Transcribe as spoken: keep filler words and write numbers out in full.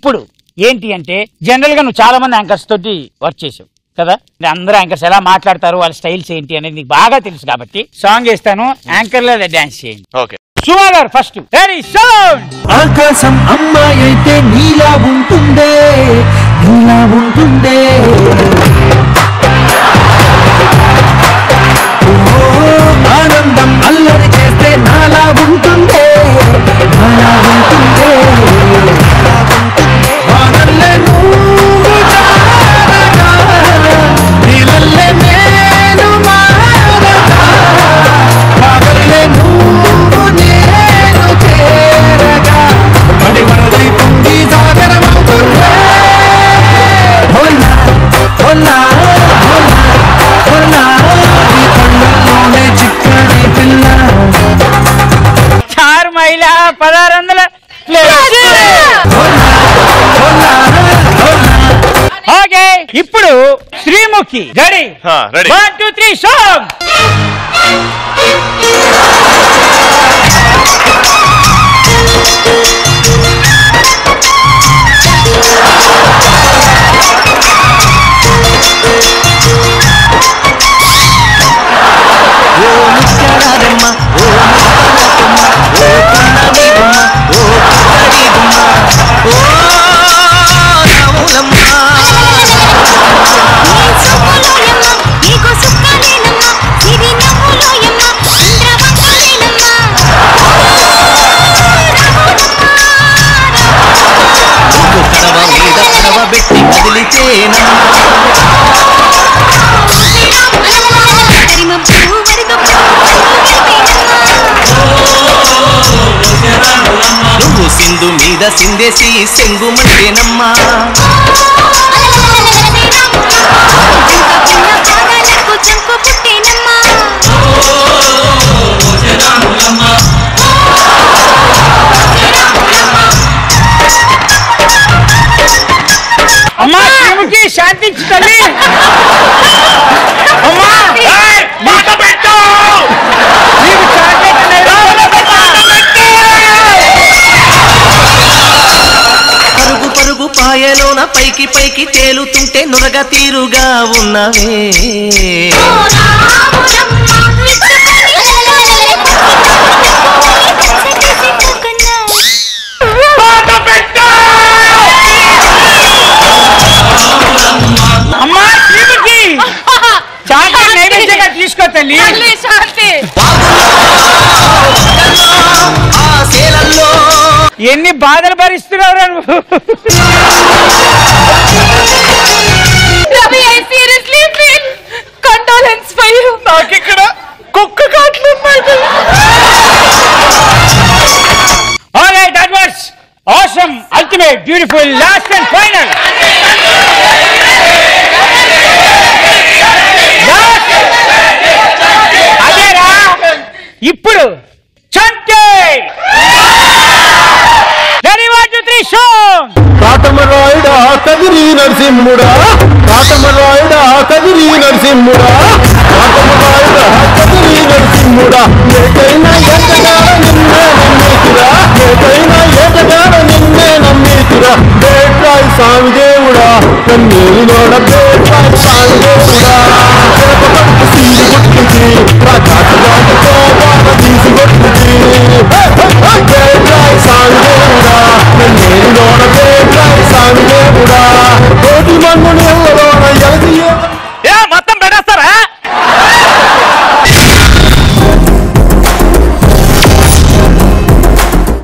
ఇప్పుడు ఏంటి అంటే జనరల్ గా నువ్వు చాలా మంది యాంకర్స్ తోటి వర్క్ చేసావు కదా, అందరూ యాంకర్స్ ఎలా మాట్లాడతారు, వాళ్ళ స్టైల్స్ ఏంటి అనేది నీకు బాగా తెలుసు కాబట్టి సాంగ్ వేస్తాను, యాంకర్ లేదా డాన్స్ చేయండి. ఓకే సుమా గారు ఫస్ట్. Very sound. ఆకాశం అమ్మాయి అయితే నీలా ఉంటుందే, నీలా ఉంటుందే, ఆనందం అల్లరి చేస్తే నాలా ఉంటుందే, నాలా ఉంటుందే, వానల్లే నువ్వు జారగా, నీలల్లే నేను మారగా, పగల్లే నువ్వు నేను చేరగా, పడి వరదై పొంగి సాగరమవుతుందే. హోలా హోలా హోలా ఈ కళ్ళల్లోనే చిక్కని పిల్ల. చార్ మైలా పదహారు వందల ఓకే. ఇప్పుడు Sreemukhi ready, one two three song. నువ్వు సింధు మీద సిందేసి సెంగుమంటేనమ్మా, అమ్మా శ్రీముఖి శాంతించు తల్లి. అమ్మా పరుగు పరుగు పాయలోన పైకి పైకి తేలుతుంటే నురగ తీరుగా ఉన్నవే, అమ్మా శ్రీముఖి శాంతి నైవేద్యంగా తీసుకో తల్లి. ఎన్ని బాధలు భరిస్తున్నావు నువ్వు. నాకు ఇక్కడ కుక్క కాట్లు ఉన్నాయి. Alright, that was awesome, ultimate, beautiful, last and final. అదేరా ఇప్పుడు చంటే. కాటమరాయుడా కదిరి నరసింహుడా, కాటమరాయుడా కదిరి నరసింహుడా, కాటమరాయుడా కదిరి నరసింహుడా, ఏకైనా ఏటగాడ నిన్నే నమ్మేతురా, ఏకైనా ఏటగాడ నిన్నే నమ్మేతురా, బేట్రాయి స్వామి దేవుడా, కన్నీరు నోడ బేట్రాయి స్వామి దేవుడా.